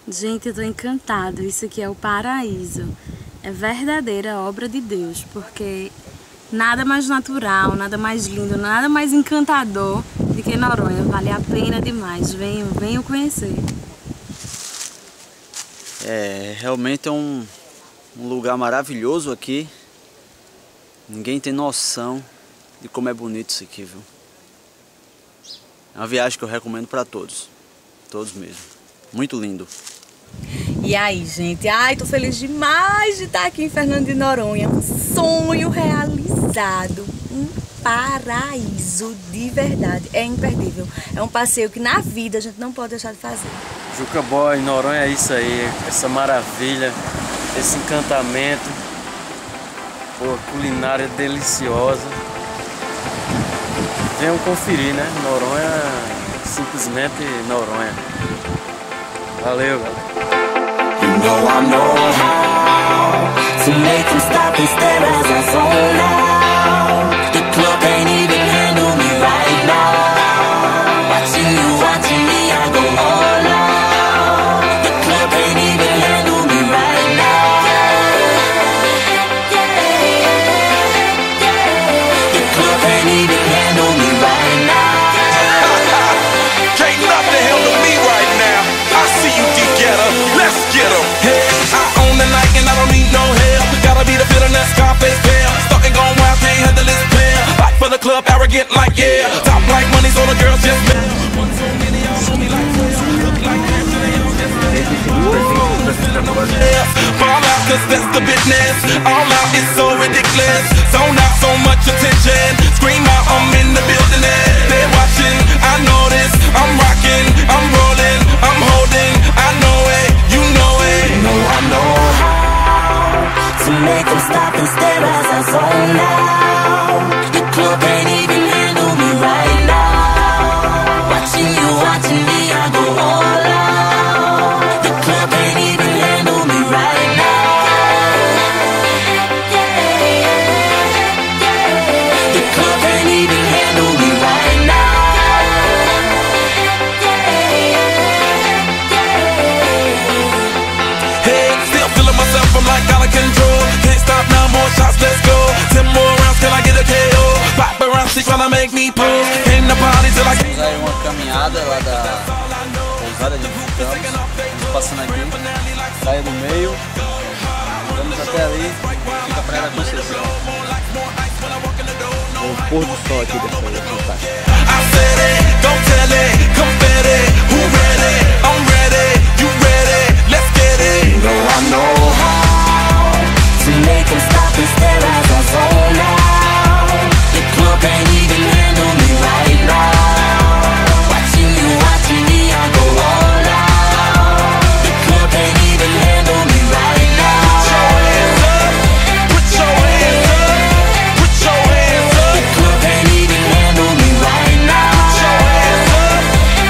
Gente, eu tô encantado. Isso aqui é o paraíso. É verdadeira obra de Deus, porque nada mais natural, nada mais lindo, nada mais encantador do que Noronha. Vale a pena demais. Venham conhecer. Realmente é um lugar maravilhoso aqui. Ninguém tem noção de como é bonito isso aqui, viu? É uma viagem que eu recomendo para todos. Todos mesmo. Muito lindo. E aí, gente? Ai, tô feliz demais de estar aqui em Fernando de Noronha. Um sonho realizado. Um paraíso de verdade. É imperdível. É um passeio que na vida a gente não pode deixar de fazer. Juca Boy, Noronha é isso aí. Essa maravilha, esse encantamento. Pô, culinária deliciosa. Venham conferir, né? Noronha, simplesmente Noronha. Valeu, galera. You know I know how to make them stop and stare as I zone out. The club can't even handle me right now. Watching me, I go all out. The club can't even handle me right now. The club can't even handle me right now. Can't nothing handle me right now. I see you, D-Getter. Let's get 'em. Hey, I own the night and I don't need no help. Gotta be the feeling that Scarface feel. Starting going wild, can't handle this player. Back for the club, arrogant like yeah. Top like money, so the girls just mad. One so many y'all hold me like 12. Look like that, so they all just mad. Fall out, cause that's the business. All out is so ridiculous. Zone out, so much attention. Scream out, I'm in the building. They're watching, I know this. I'm rocking, I'm rolling, I'm holding. I know it, you know it. You know I know how to make them stop and stare as I zone out. The club can't even handle me right now. Watching me, I go all out. The club can't even handle me right now. The club can't even handle me right now. Hey, still feeling myself, I'm like out of control. Can't stop now, more shots, let's go. 10 more rounds, can I get a KO? Pop around, she tryna make me pull. Came to party till I Vamos aí uma caminhada lá da pousada de Campos. Estamos passando aqui, praia do meio. Vamos até ali, fica a praia da Conceição. O pôr do sol aqui dessa praia, fantástico. I said it, don't tell it, confetti. Who ready? I'm ready, you ready? Let's get it. You know I know how to make them stop and stare as I zone out. The club can't even handle me right now. Watching me, I go all out. The club can't even handle me right now. Put your hands up, put your hands up, The club can't even handle me right now. put your hands up.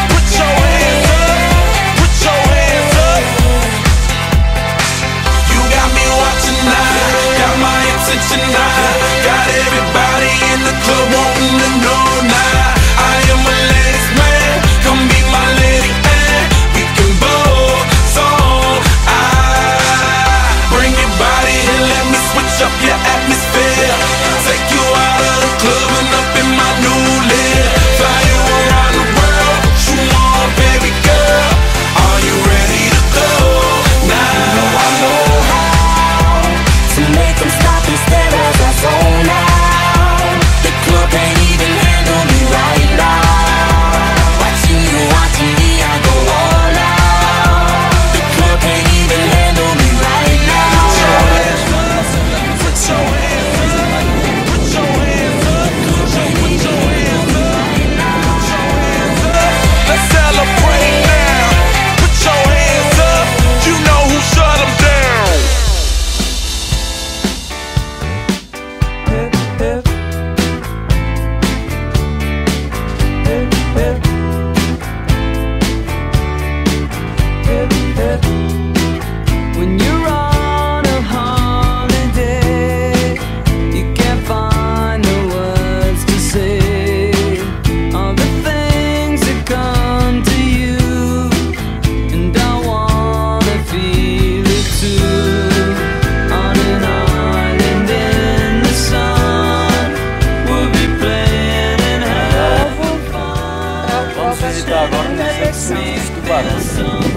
Vamos visitar agora o Museu dos Tubarões.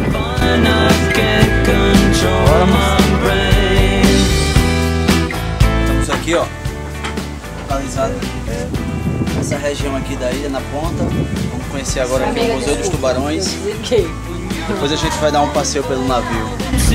Estamos aqui, ó, localizado nessa região aqui da ilha, na ponta. Vamos conhecer agora aqui o Museu dos Tubarões. Depois a gente vai dar um passeio pelo navio.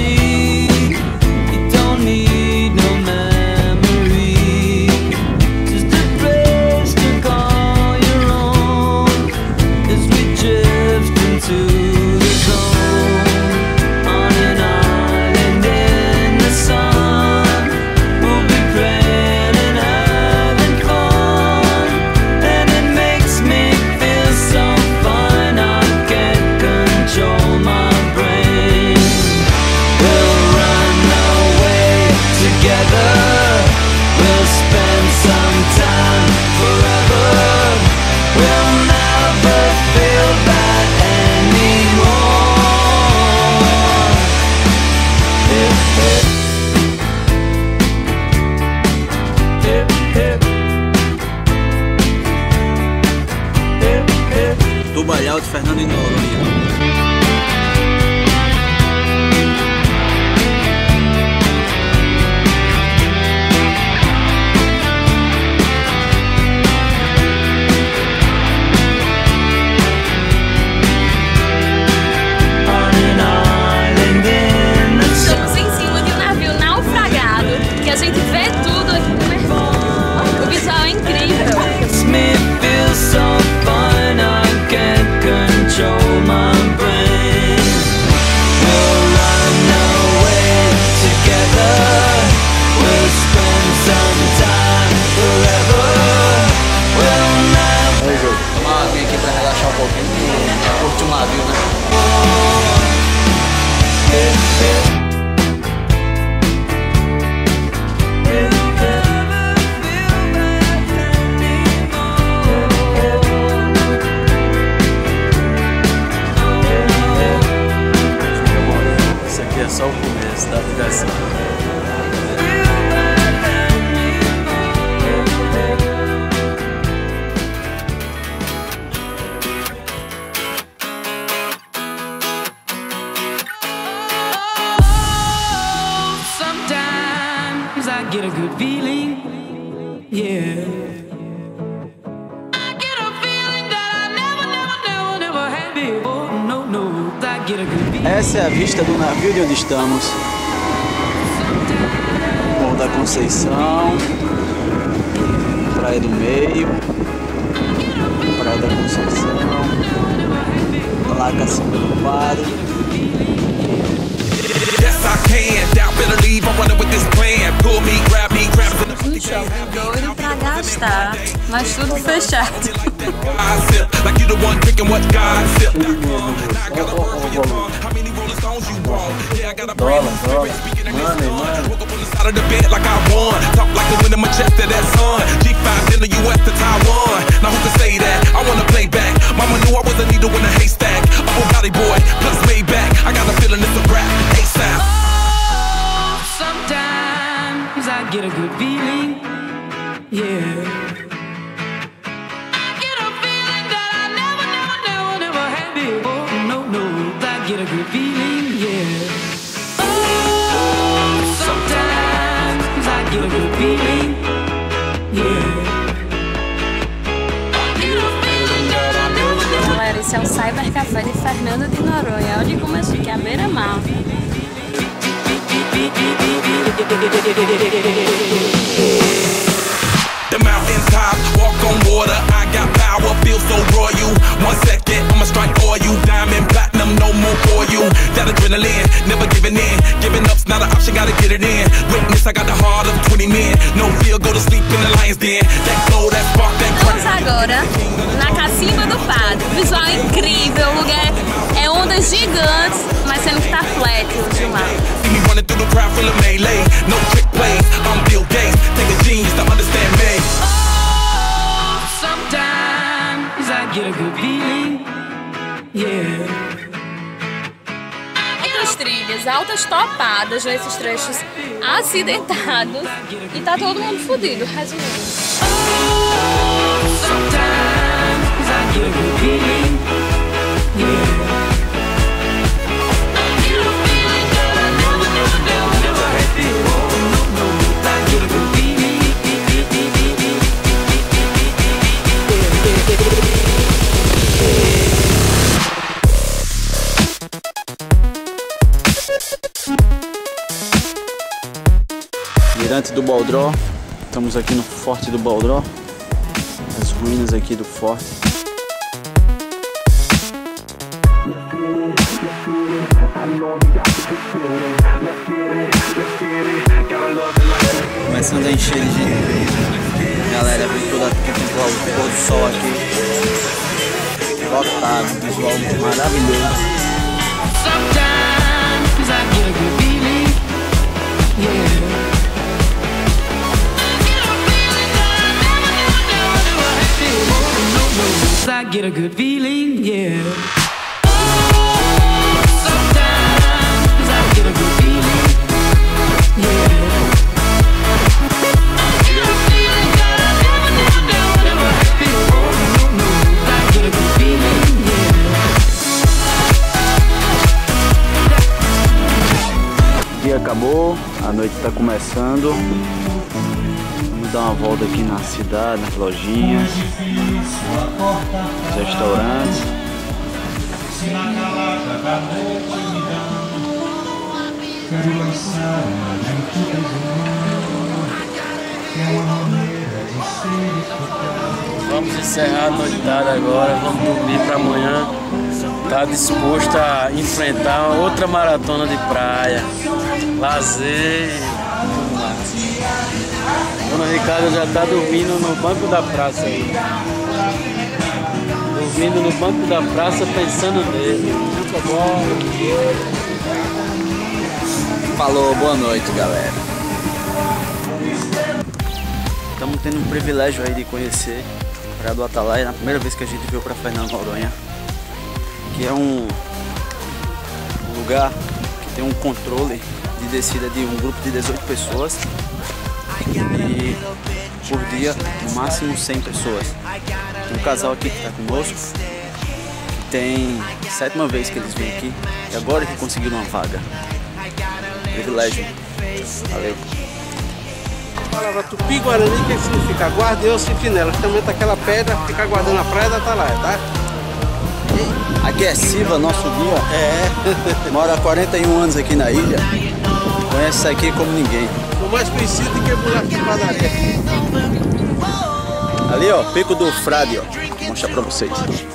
Tubalhau de Fernando de Noronha. Estamos em cima de um navio naufragado, que a gente vê tudo aqui do mercado. O visual é incrível. Tomar uma aguinha aqui pra relaxar um pouquinho, curtir um navio, né? Isso aqui é só o começo da diversão. Sometimes I get a good feeling, yeah. I get a feeling that I never had before. No, I get a good feeling. Essa é a vista do navio de onde estamos. Morro da Conceição, Praia do Meio, Praia da Conceição, lá Cacimba do Padre. Yes, I can. Doubt, better leave. I'm running with this plan. Pull me, grab me, grab me. No shopping doido pra gastar, mas tudo fechado. I sip like you the one drinking what God sip. Now I gotta work for your fun. How many Rolling Stones you want? Yeah, I got a brand new spirit speaking in this tongue. Woke up on the side of the bed like I won. Talk like the wind in my chest to that sun. G5 in the US to Taiwan. Now who can say that? I wanna play back. Mama knew I was a needle in a haystack. Upper body boy, plus way back. I got a feeling it's a rap. ASAP. Sometimes I get a good feeling, yeah. I get a feeling that I never had before. No, I get a good feeling, yeah. Oh, sometimes I get a good feeling, yeah. I get a feeling that I never. Galera, esse é o Cyber Café de Fernando de Noronha. Olha como é chique, a beira-mar. The mountain top, walk on water. I got power, feel so royal. 1 second, I'ma strike oil. Diamond, platinum, no more for you. That adrenaline, never giving in. Giving up's not an option, gotta get it in. Witness, I got the heart of 20 men. No fear, go to sleep in the lion's den. That glow, that spark, that Estamos agora na Cacimba do Padre. O visual é incrível, o lugar é ondas gigantes, mas sendo que tá flat o mar. See me running through the crowd, feeling melee. No trick plays, I'm Bill Gates. Take a genius to understand me. Oh, sometimes I get a good feeling, yeah. Outras trilhas, altas topadas nesses trechos acidentados e tá todo mundo fodido, resumindo. Oh, sometimes I get a good feeling, restaurante do Baldró. Estamos aqui no Forte do Baldró. As ruínas aqui do forte. Começando a encher de gente. Galera, vem toda aqui, visual do pôr do sol aqui. Lotado, visual maravilhoso. Sometimes I get a good feeling, yeah. I get a good feeling, yeah. Sometimes I get a good feeling, yeah. I get a feeling that I never had before. I get a good feeling, yeah. O dia acabou, a noite está começando. Vamos dar uma volta aqui na cidade, nas lojinhas, nos restaurantes. Vamos encerrar a noitada agora, vamos dormir para amanhã. Tá disposto a enfrentar outra maratona de praia, lazer. Dona Ricardo já tá dormindo no banco da praça aí. Dormindo no banco da praça pensando nele. Falou, boa noite, galera. Estamos tendo um privilégio aí de conhecer a Praia do Atalaia. Na primeira vez que a gente veio para Fernando de Noronha, que é um lugar que tem um controle de descida de um grupo de 18 pessoas. E por dia, no máximo 100 pessoas. Tem um casal aqui que está conosco, que tem 7ª vez que eles vêm aqui e agora que conseguiram uma vaga. Privilégio. Valeu. A palavra Tupi-Guarani, que significa guarda eu sentinela, que também tá aquela pedra, fica guardando a praia da Atalaia, tá? Aqui é Silva, nosso guia. É. Mora há 41 anos aqui na ilha. Conhece isso aqui como ninguém. O mais conhecido que é buraco de padaria. Ali, ó, Pico do Frade, ó. Vou mostrar pra vocês.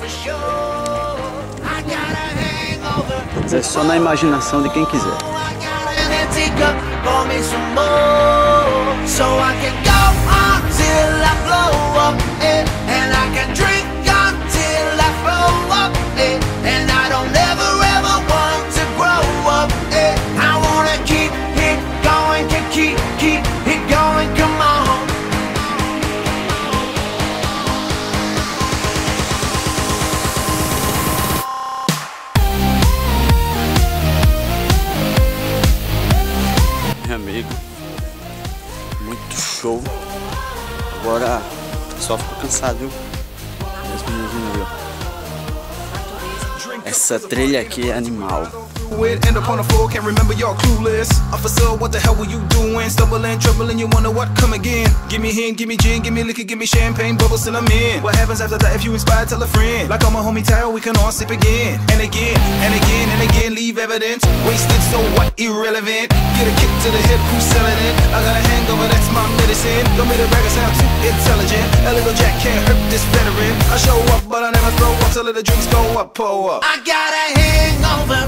Mas é só na imaginação de quem quiser. Amigo, muito show. Agora o pessoal ficou cansado, viu? As meninas viu? Essa trilha aqui é animal. End up on the floor, can't remember y'all clueless. Officer, what the hell were you doing? Stumbling, troubling, you wonder what, come again. Give me hen, give me gin, give me liquor, give me champagne, bubbles till I'm in. What happens after that if you inspire, tell a friend. Like on my homie town, we can all sip again. And again, and again, and again, leave evidence. Wasted, so what, irrelevant. Get a kick to the hip, who's selling it? I got a hangover, that's my medicine. Don't make the record sound too intelligent. A little jack can't hurt this veteran. I show up, but I never throw up till the drinks go up, pull up. I got a hangover.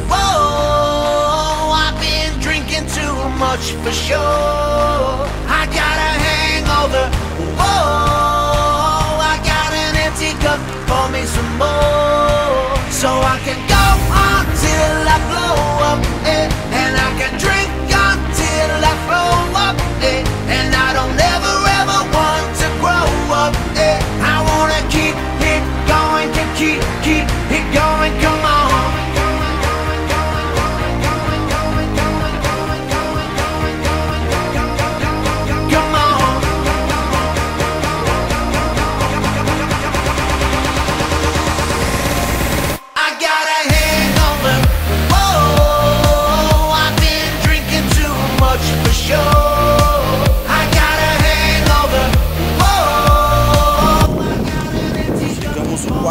Whoa, I've been drinking too much for sure. I got a hangover. Whoa, I got an empty cup, pour me some more, so I can go until I blow up, and I can drink until I throw up, and I don't ever ever want to grow up. I wanna keep it going, keep it going, come on.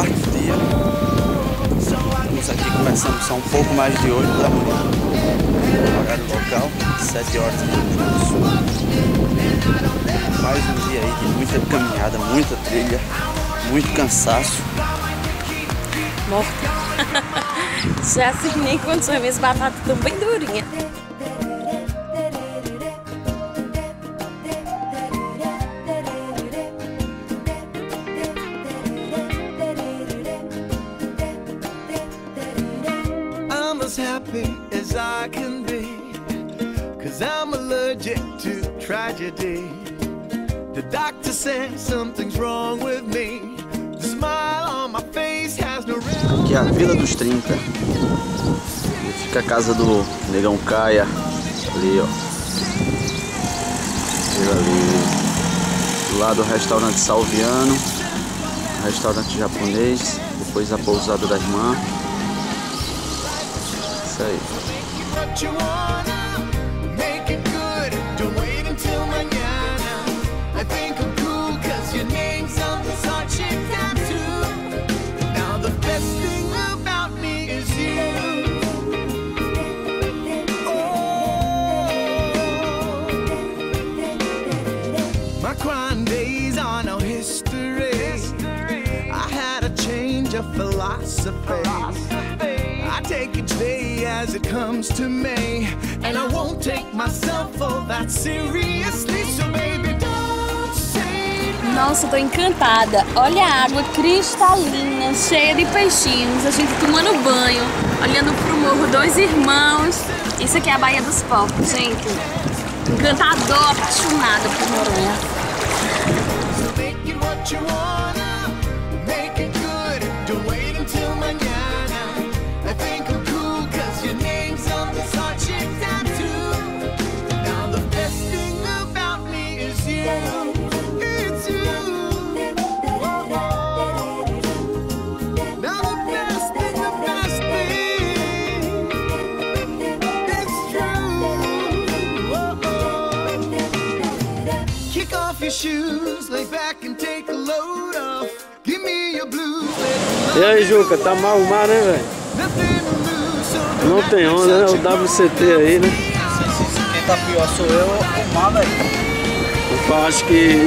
São um pouco mais de 8 da manhã. horário local, 7 horas da manhã. Mais um dia aí de muita caminhada, muita trilha, muito cansaço. Morta. Já sem nem condições, minhas batatas estão bem durinhas. Happy as I can be, 'cause I'm allergic to tragedy. The doctor said something's wrong with me. The smile on my face has no real. Aqui é a Vila dos 30. Fica a casa do Negão Caia. Ali, ó. Ali. Do lado o restaurante Salviano, restaurante japonês, depois a pousada da irmã. Isso aí. My crying days are no history. I had a change of philosophy. I take each day as it comes to me, and I won't take myself all that seriously. So baby, don't say no. Nossa, tô encantada. Olha a água cristalina, cheia de peixinhos. A gente tomando banho, olhando pro morro Dois Irmãos. Isso aqui é a Baía dos Porcos, gente. Encantador, apaixonada por Noronha. Make it what you wanna, make it good. Don't wait until mañana. I think I'm cool 'cause your name's on this heart chick tattoo. Now the best thing about me is you. It's you. Now the best thing is true. Kick off your shoes, lay back and take a load off. Give me your blues. E aí, Juca, tá mal o mar, né, velho? Não tem onda, né? O WCT aí, né? Quem tá pior sou eu ou o mar, velho? Eu acho que...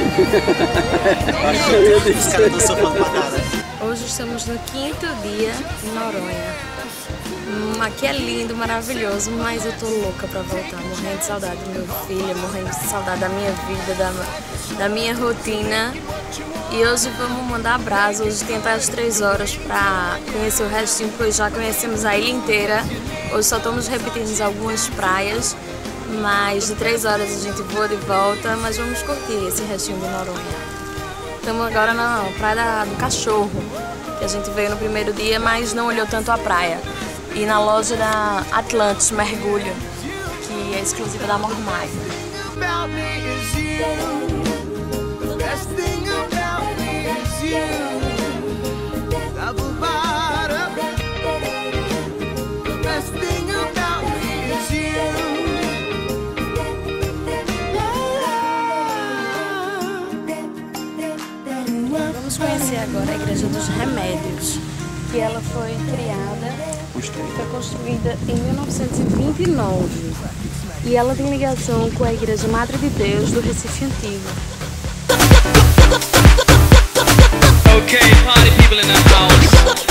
Os caras não são fãs pra nada. Hoje estamos no 5º dia em Noronha. Aqui é lindo, maravilhoso, mas eu tô louca pra voltar, morrendo de saudade do meu filho, morrendo de saudade da minha vida, da minha rotina. E hoje vamos mandar abraço, hoje tem até as 3 horas pra conhecer o restinho, pois já conhecemos a ilha inteira. Hoje só estamos repetindo algumas praias, mas de 3 horas a gente voa de volta, mas vamos curtir esse restinho de Noronha. Estamos agora na Praia do Cachorro, que a gente veio no primeiro dia, mas não olhou tanto a praia. E na loja da Atlantis Mergulho, que é exclusiva da Mormai. Vamos conhecer agora a Igreja dos Remédios, que ela foi construída em 1929 e ela tem ligação com a Igreja Madre de Deus do Recife Antigo. Okay, party people in the house.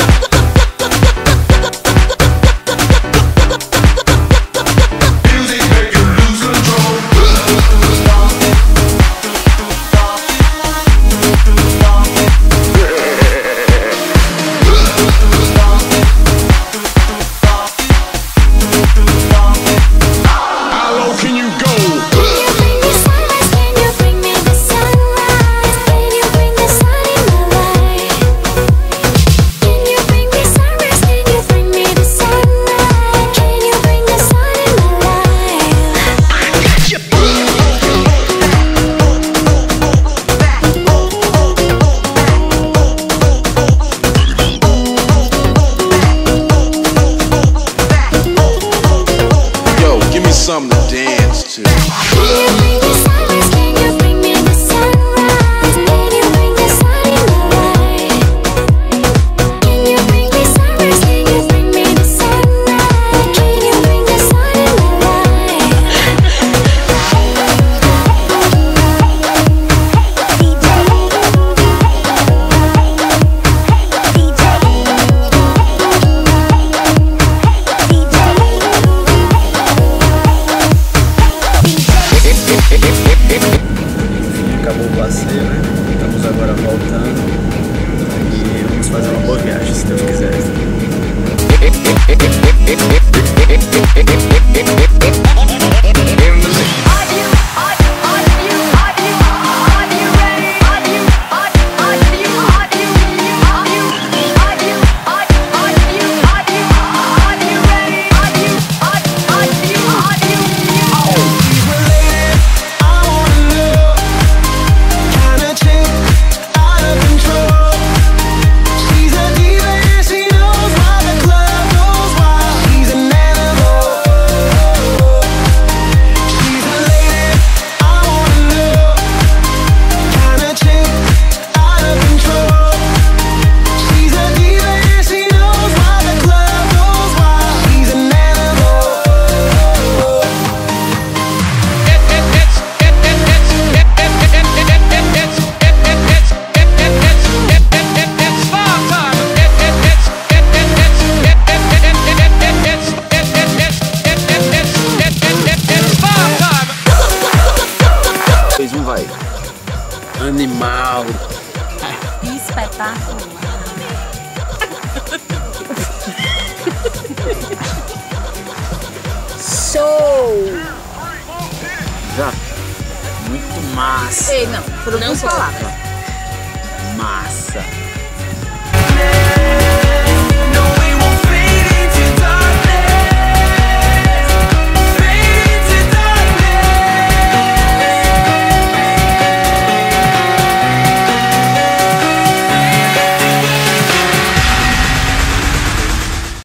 Animal. Espetáculo. Show! Já. Muito massa. Ei, não, foram duas palavras. Massa.